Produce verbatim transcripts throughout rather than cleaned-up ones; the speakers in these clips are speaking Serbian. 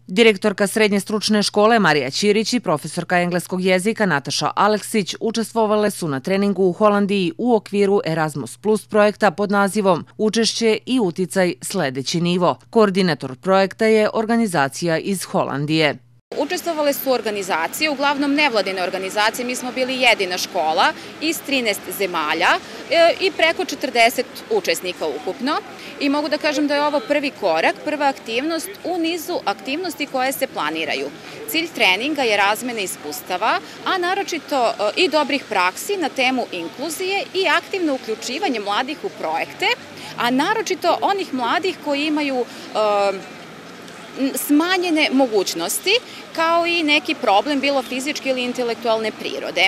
Direktorka Srednje stručne škole Marija Ćirić i profesorka engleskog jezika Nataša Aleksić učestvovale su na treningu u Holandiji u okviru Erasmus plus projekta pod nazivom Učešće i uticaj sledeći nivo. Koordinator projekta je organizacija iz Holandije. Učestvovale su organizacije, uglavnom nevladine organizacije, mi smo bili jedina škola iz trinaest zemalja i preko četrdeset učesnika ukupno. I mogu da kažem da je ovo prvi korak, prva aktivnost u nizu aktivnosti koje se planiraju. Cilj treninga je razmena iskustava, a naročito i dobrih praksi na temu inkluzije i aktivno uključivanje mladih u projekte, a naročito onih mladih koji imaju smanjene mogućnosti, kao i neki problem, bilo fizičke ili intelektualne prirode.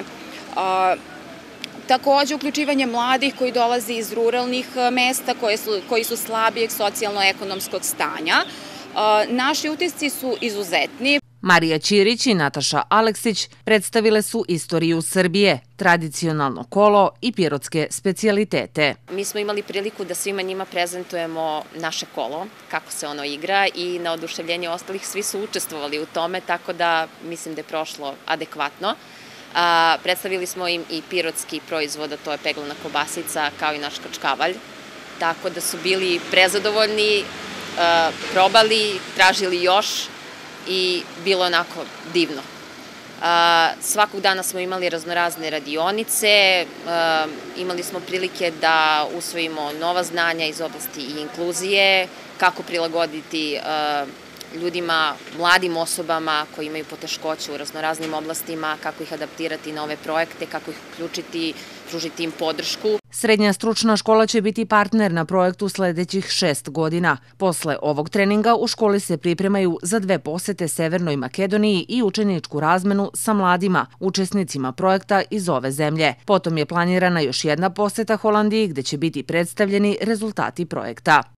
Takođe, uključivanje mladih koji dolaze iz ruralnih mesta, koji su slabijeg socijalno-ekonomskog stanja. Naši utisci su izuzetni. Marija Ćirić i Nataša Aleksić predstavile su istoriju Srbije, tradicionalno kolo i pirotske specijalitete. Mi smo imali priliku da svima njima prezentujemo naše kolo, kako se ono igra, i na oduševljenje ostalih svi su učestvovali u tome, tako da mislim da je prošlo adekvatno. Predstavili smo im i pirotski proizvod, a to je peglana kobasica, kao i naš kačkavalj, tako da su bili prezadovoljni, probali, tražili još i bilo onako divno. Svakog dana smo imali raznorazne radionice, imali smo prilike da usvojimo nova znanja iz oblasti i inkluzije, kako prilagoditi ljudima, mladim osobama koji imaju poteškoće u raznoraznim oblastima, kako ih adaptirati na ove projekte, kako ih uključiti, pružiti im podršku. Srednja stručna škola će biti partner na projektu sledećih šest godina. Posle ovog treninga u školi se pripremaju za dve posete Severnoj Makedoniji i učeničku razmenu sa mladima, učesnicima projekta iz ove zemlje. Potom je planirana još jedna poseta Holandiji gde će biti predstavljeni rezultati projekta.